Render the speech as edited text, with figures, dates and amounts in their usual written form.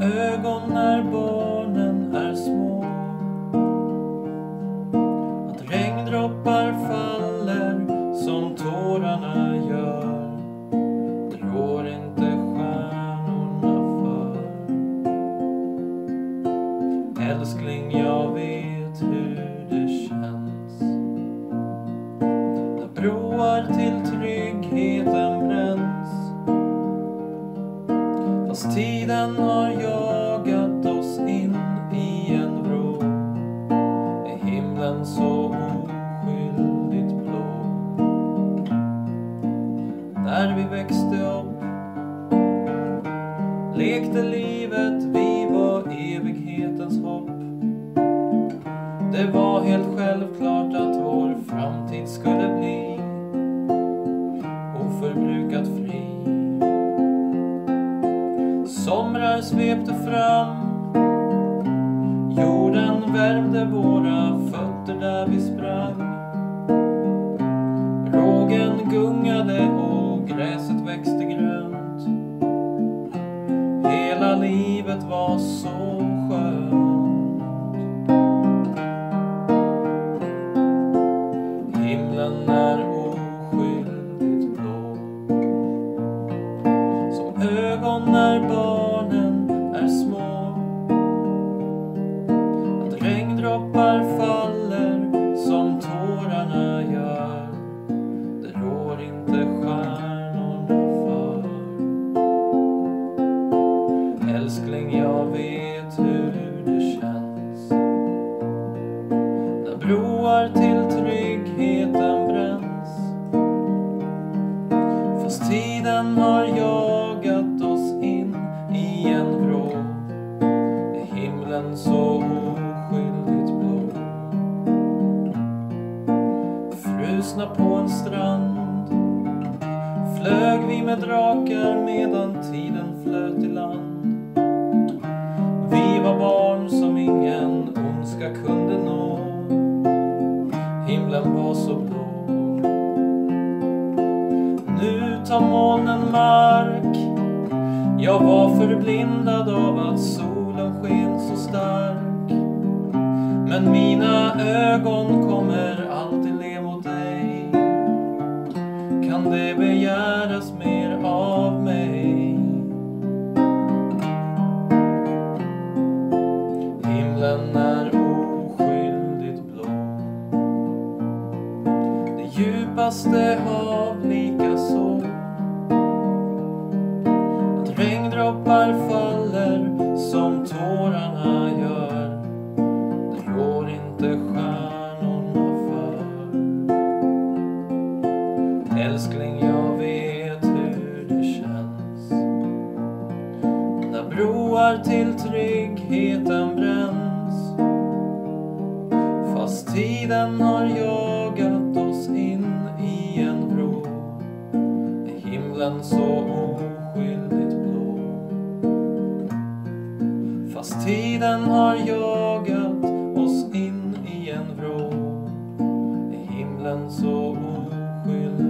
ögon när barnen är små. Att regndroppar faller som tårarna gör, det rår inte stjärnorna för. Älskling, jag vet hur det känns när broar till tryggheten bränns. Fast tiden har jagat oss in i en vrå, är himlen så oskyldigt blå. När vi växte upp lekte livet, vi var evighetens hopp. Det var helt självklart att vår framtid skulle bli oförbrukat fri. Somrar svepte fram, jorden värmde våra fötter där vi sprang. Rågen gungade och gräset växte grönt. Hela livet var så skönt. Himlen är oskyldigt blå, som ögon när barnen är små. Att regndroppar faller som tårarna gör, det rår inte stjärnorna för. Älskling, jag vet hur det känns när broar till tryggheten bränns. Fast tiden har jagat oss in i en vrå, är himlen så oskyldigt blå. Frusna på en strand flög vi med drakar medan tiden flöt i land. Vi var barn som ingen ondska kunde nå, himlen var så blå. Nu tar molnen mark, jag var förblindad av att solen sken så stark. Men mina ögon kommer alltid le mot dig, kan det begäras mer av mig? Himlen är oskyldigt blå, det djupaste hav lika så. Att regndroppar faller som tårarna gör, det rår inte stjärnorna för. Älskling, jag vet hur det känns när broar till tryggheten bränns. Fast tiden har jagat oss in i en vrå, är himlen så oskyldigt blå. Fast tiden har jagat oss in i en vrå, är himlen så oskyldigt